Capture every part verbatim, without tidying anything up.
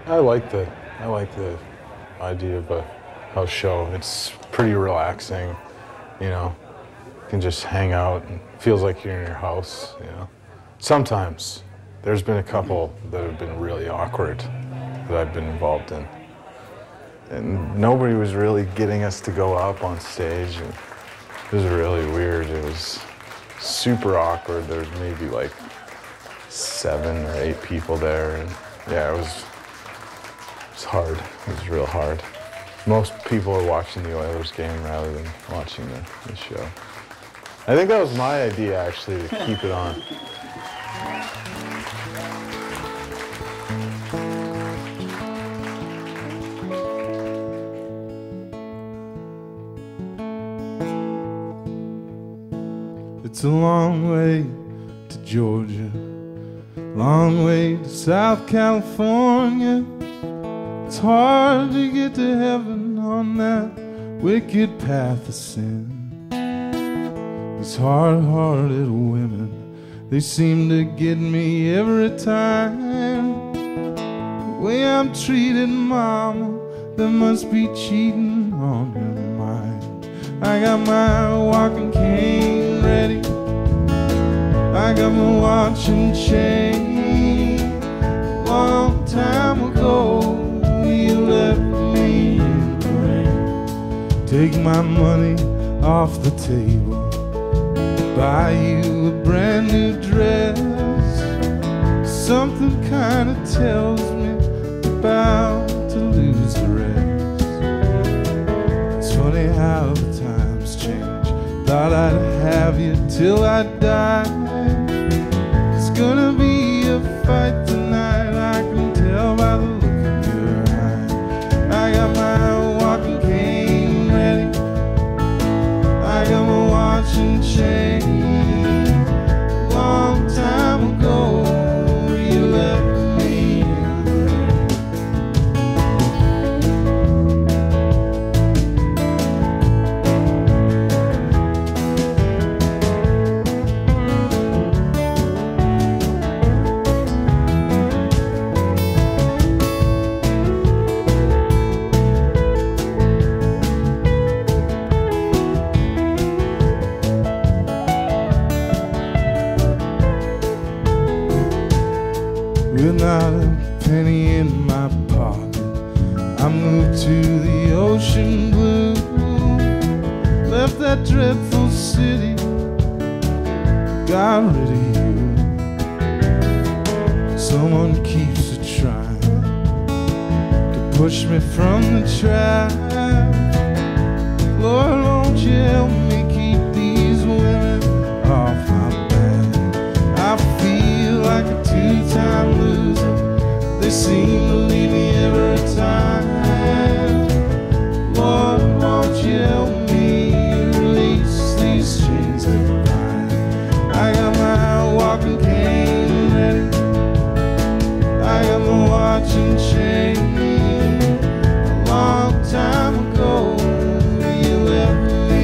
I like the I like the idea of a house show. It's pretty relaxing, you know. You can just hang out and it feels like you're in your house, you know. Sometimes there's been a couple that have been really awkward that I've been involved in. And nobody was really getting us to go up on stage, and it was really weird. It was super awkward. There was maybe like seven or eight people there, and yeah, it was, it was hard. It was real hard. Most people are watching the Oilers game rather than watching the, the show. I think that was my idea, actually, to keep it on. It's a long way to Georgia, long way to South California. It's hard to get to heaven on that wicked path of sin. These hard-hearted women, they seem to get me every time. The way I'm treated, mama, there must be cheating on your mind. I got my walking cane ready, I got my watch and chain. A long time ago, you left me in the rain. Take my money off the table, buy you a brand new dress. Something kinda tells me you're about to lose the rest. It's funny how the times change. Thought I'd have you till I die. It's gonna be a fight tonight, I can tell by the look in your eye. I got my walking cane ready, I got my watch and chain. Long time ago, you left me in the with not a penny in my pocket, I moved to the ocean blue. Left that dreadful city, got rid of you. Someone keeps a trying to push me from the track. Lord, won't you help me keep these women off my back? I feel like a two-time loser, they seem to leave me every time. Lord, won't you help me release these chains that bind? I got my walking cane ready, I got my watch and chain. A long time ago, you left me.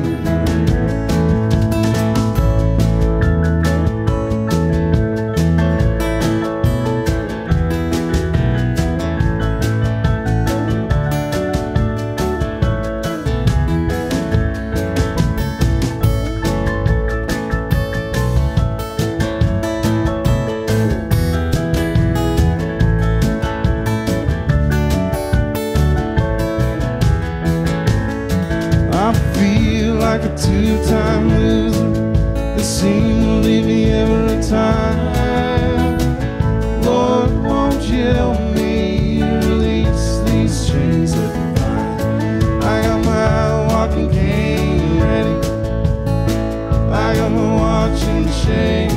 I feel like a two-time loser, they seem to leave me every time. Lord, won't you help me release these chains that bind? I got my walking cane ready, I got my watch and chain.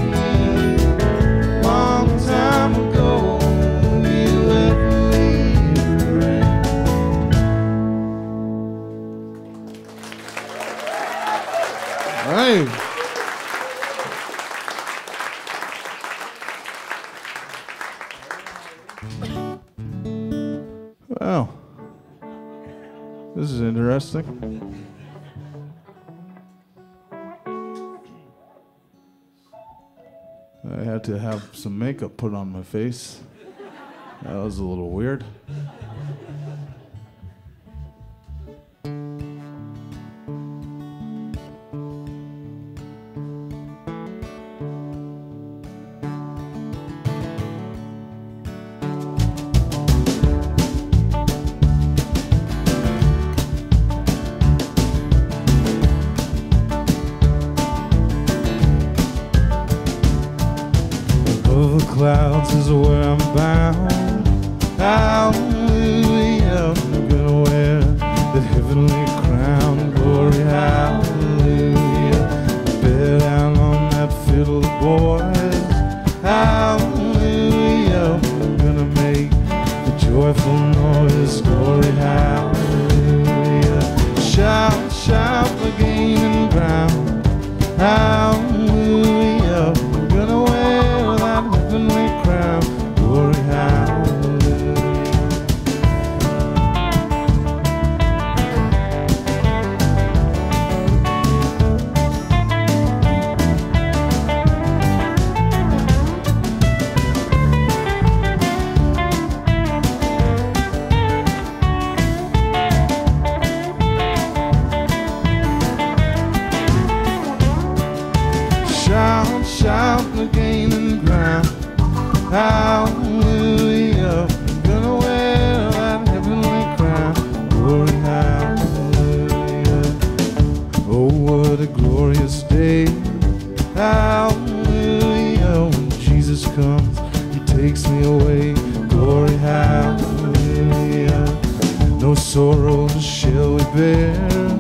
Long time ago, you left me in the rain. Hey. Well, this is interesting. I had to have some makeup put on my face. That was a little weird. Clouds is where I'm bound. Hallelujah, I'm gonna wear the heavenly crown. Glory, hallelujah. Bear down on that fiddle, boys. Hallelujah, I'm gonna make the joyful noise. Glory, hallelujah. Shout, shout the gaining ground. Hallelujah, I'm gonna wear that heavenly crown. Glory, hallelujah. Shout, shout the gaining ground. Hallelujah, I'm gonna wear that heavenly crown. Glory, hallelujah. Oh, what a glorious day. Hallelujah, when Jesus comes, he takes me away. Glory, hallelujah. No sorrow shall we bear.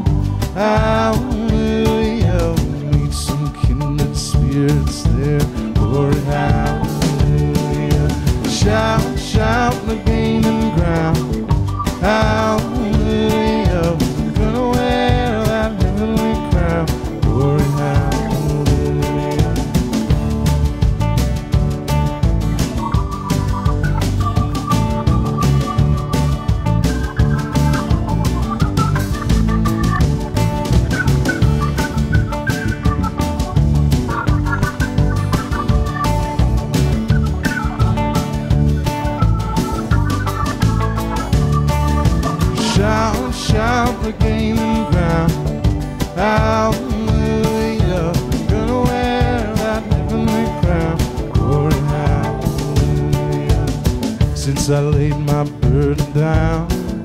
Hallelujah, we meet some kindred spirits there. Glory, hallelujah. Shout, shout the gaining ground. Hallelujah, we're gonna wear that heavenly crown. Glory, hallelujah. Shout, shout the gaining ground. Hallelujah, we're gonna wear that heavenly crown. Glory, hallelujah. Since I laid my burden down,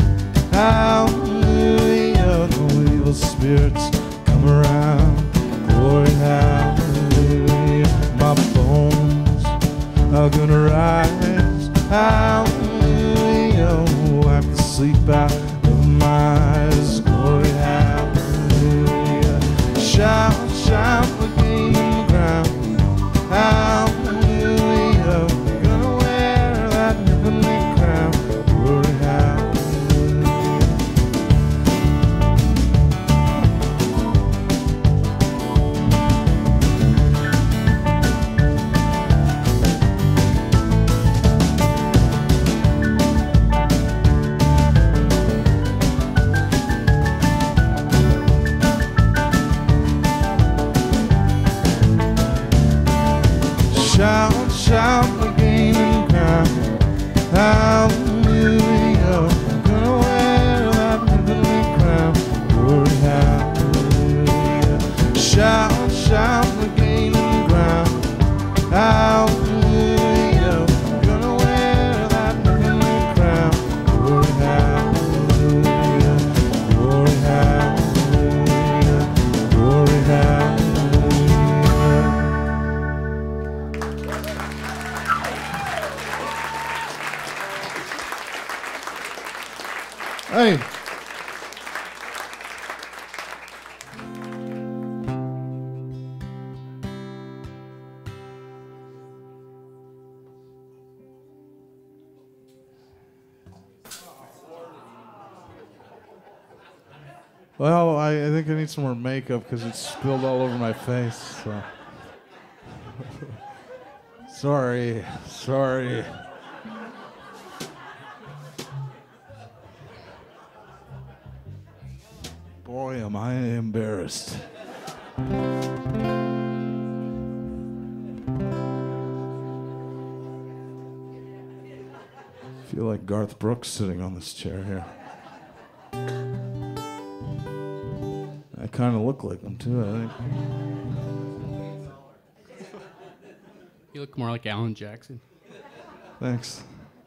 hallelujah, no evil spirits come around. Glory, hallelujah. My bones are gonna rise. Hallelujah, wipe the sleep out of my eyes. Glory, hallelujah. Shout, shout the gaining ground. Hallelujah, we're gonna wear that heavenly crown. Glory, hallelujah. Shout, shout the gaining crown. Hallelujah, we're gonna wear that heavenly crown. Glory, hallelujah. Shout, shout the gaining ground. Hallelujah, we're gonna wear that heavenly crown. Glory, hallelujah. Glory, hallelujah. Glory, hallelujah. Hey. Well, I, I think I need some more makeup because it's spilled all over my face. So. Sorry, sorry. Boy, am I embarrassed. I feel like Garth Brooks sitting on this chair here. I kind of look like him too, I think. You look more like Alan Jackson. Thanks.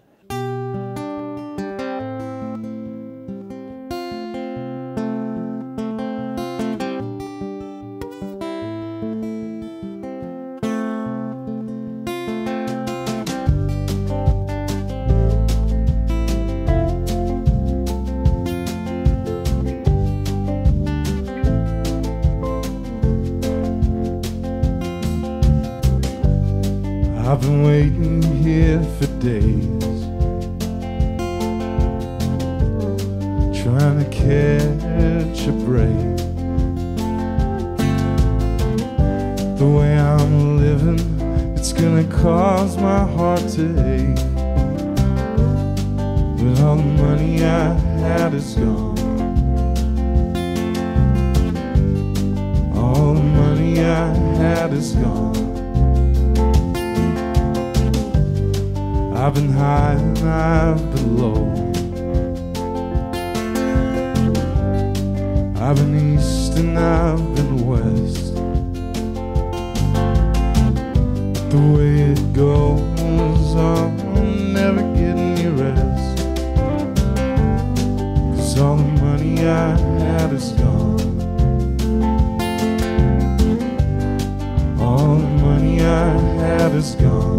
I've been waiting here for days, trying to catch a break. The way I'm living, it's gonna cause my heart to ache. But all the money I had is gone. All the money I had is gone. I've been high and I've been low. I've been east and I've been west. The way it goes, I'll never get any rest. 'Cause all the money I had is gone. All the money I had is gone.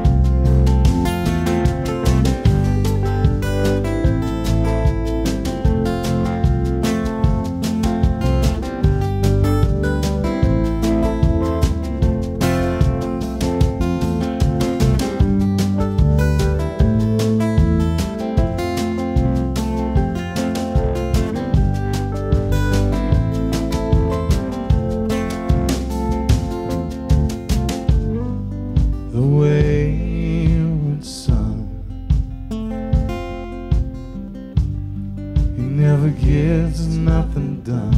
Never gets nothing done.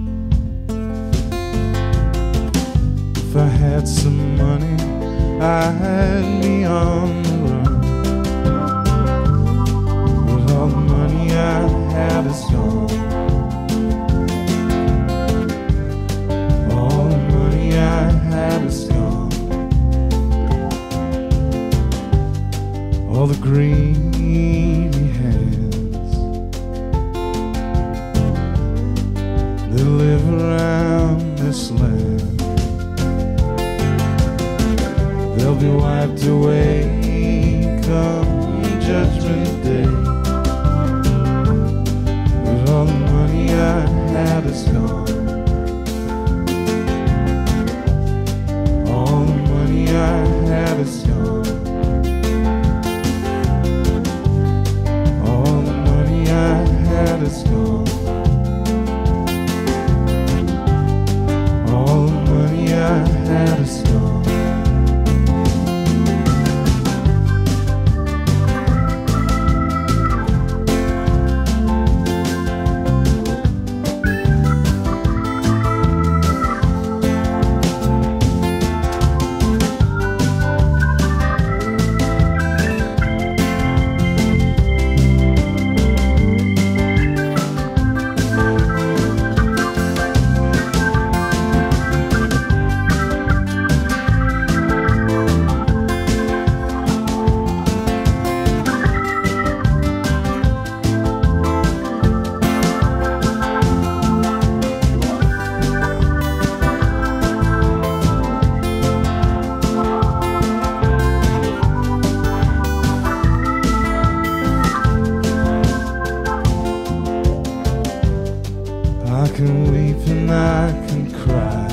If I had some money, I'd be on the run. But all the money I had is gone. All the money I had is gone. All the greedy hands that live around this land, they'll be wiped away come Judgment Day. But all the money I had is gone. All the money I had is gone. All the money I had is gone. All the money I had is gone. I can weep and I can cry.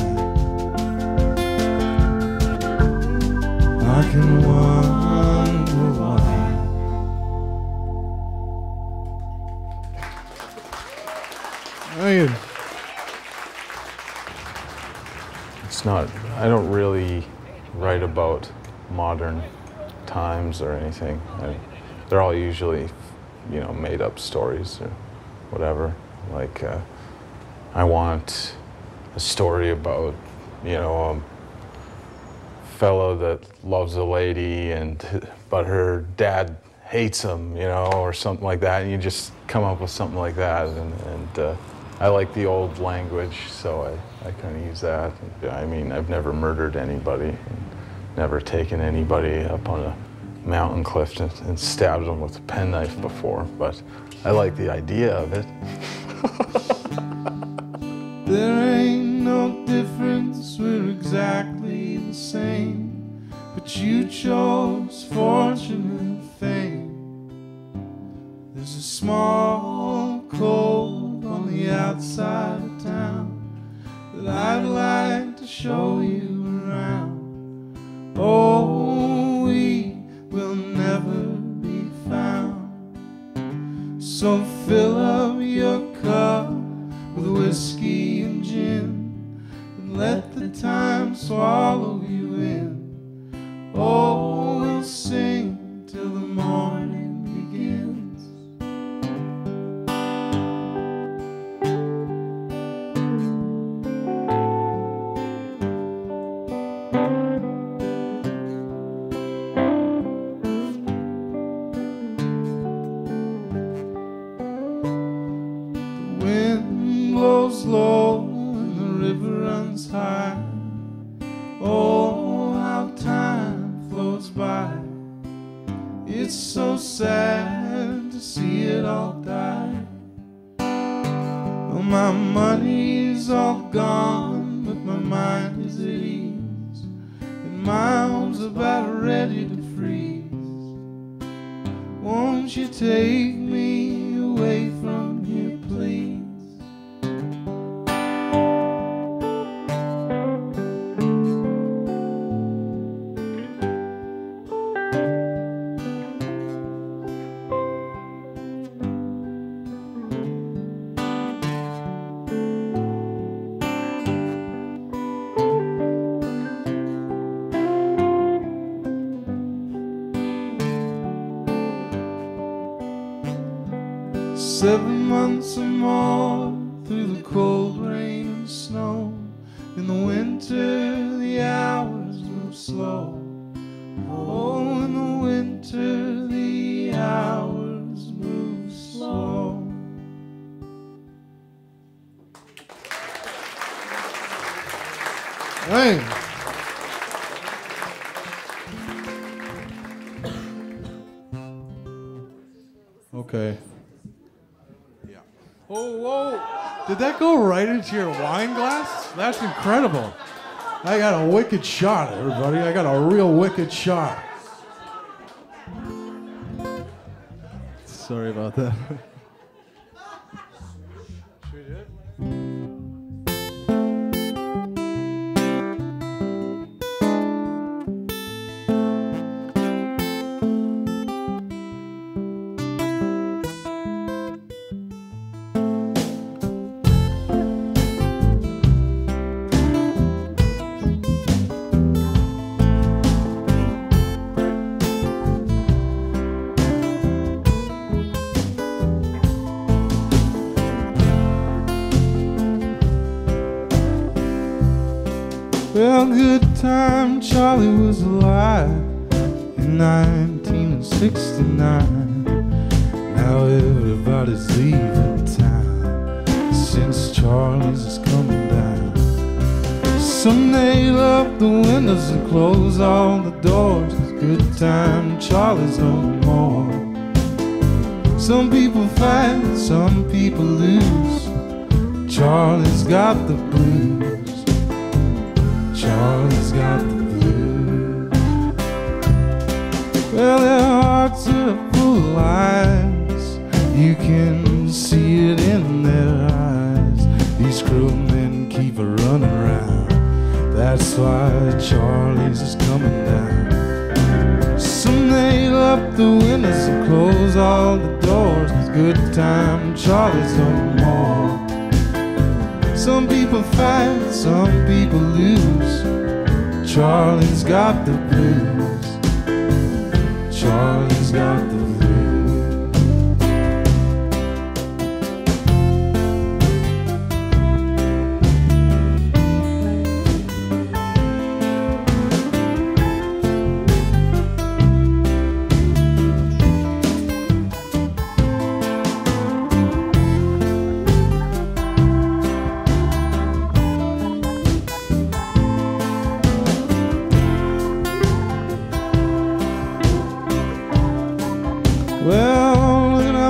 I can wonder why. Thank you. It's not, I don't really write about modern times or anything. I, they're all usually, you know, made up stories or whatever. Like, uh, I want a story about, you know, a fellow that loves a lady, and but her dad hates them, you know, or something like that, and you just come up with something like that. And, and uh, I like the old language, so I, I kind of use that. I mean, I've never murdered anybody, and never taken anybody up on a mountain cliff and, and stabbed them with a penknife before, but I like the idea of it. There ain't no difference, we're exactly the same, but you chose fortune and fame. There's a small cove on the outside of town that I'd like to show you around. Oh, we will never be found. So fill up your cup with whiskey and gin, and let the time swallow you in. Oh, we'll sing till the morning begins. The wind blows low and the river runs high. Oh, how time flows by. It's so sad to see it all die. Well, my money's all gone, but my mind is at ease, and my arms about ready to freeze. Won't you take me away from here, please? Seven months or more through the cold rain and snow. In the winter the hours move slow. Oh, in the winter the hours move slow. Hey. Okay. Oh, whoa. Did that go right into your wine glass? That's incredible. I got a wicked shot, everybody. I got a real wicked shot. Sorry about that. Should we do it? Well, good time Charlie was alive in nineteen sixty-nine. Now everybody's leaving town since Charlie's is coming down. Some nail up the windows and close all the doors. Good time Charlie's no more. Some people fight, some people lose. Charlie's got the blues. Charlie's got the blues. Well, their hearts are full of lies. You can see it in their eyes. These cruel men keep a running around. That's why Charlie's is coming down. Some nail up the windows and close all the doors. Good time Charlie's no more. Some people fight, some people lose. Charlie's got the blues. Charlie's got the blues.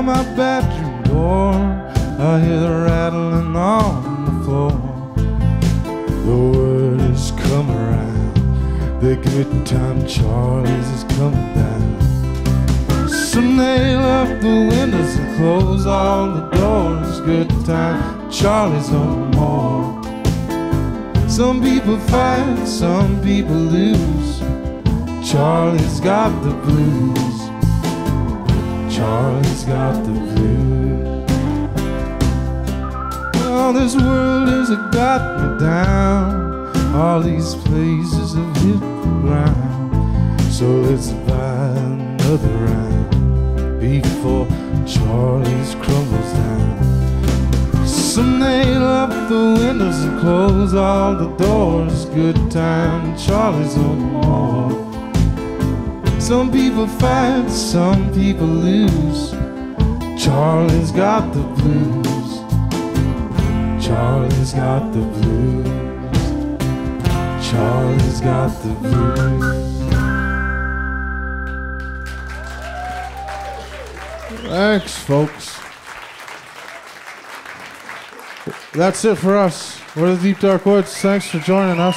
on my bedroom door, I hear the rattling on the floor. The word has come around, the good time Charlie's is coming down. So nail up the windows and close all the doors. Good time Charlie's no more. Some people fight, some people lose. Charlie's got the blues. Charlie's got the blues. Well, this world has got me down. All these places have hit the ground. So let's buy another round before Charlie's crumbles down. So nail up the windows and close all the doors. Good time Charlie's no more. Some people fight, some people lose. Charlie's got the blues. Charlie's got the blues. Charlie's got the blues. Thanks, folks. That's it for us. We're the Deep Dark Woods. Thanks for joining us.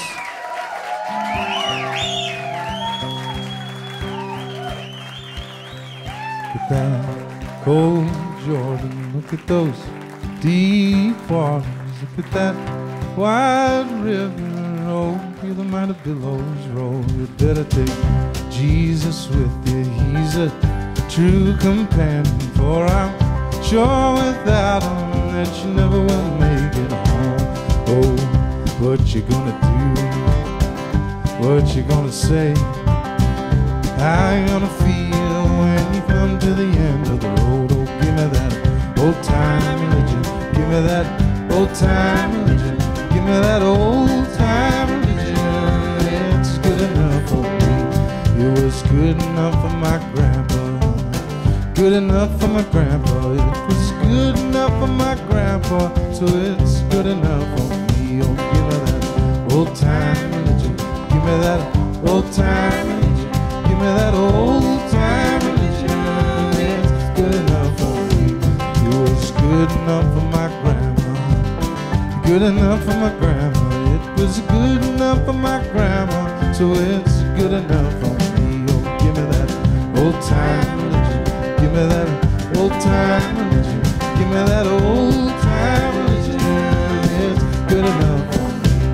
Look at that cold Jordan. Look at those deep waters. Look at that wide river. Oh, feel the mighty billows roll. You better take Jesus with you. He's a true companion. For I'm sure without him that you never will make it home. Oh, what you gonna do? What you gonna say? How you gonna feel when you come to the end of the road? Oh, give me that old time religion. Give me that old time religion. Give me that old time religion. It's good enough for me. It was good enough for my grandpa. Good enough for my grandpa. It was good enough for my grandpa. So it's good enough for me. Oh, give me that old time religion. Give me that old time religion. Give me that old time religion. It's good enough for me. It was good enough for my grandma. Good enough for my grandma. It was good enough for my grandma. So it's good enough for me. Oh, give me that old time religion. Give me that old time religion. Give me that old time religion. It's good enough for me.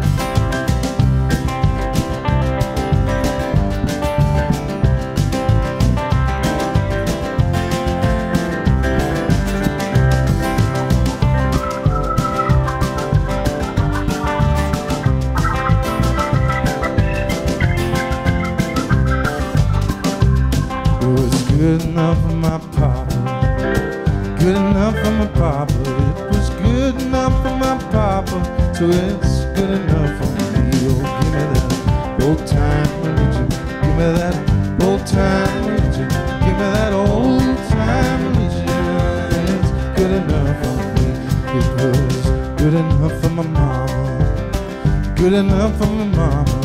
Good enough for my papa. Good enough for my papa. It was good enough for my papa. So it's good enough for me. Oh, give me that old time religion. Give me that old time religion. Give me that old time religion. It's good enough for me. It was good enough for my mama. Good enough for my mama.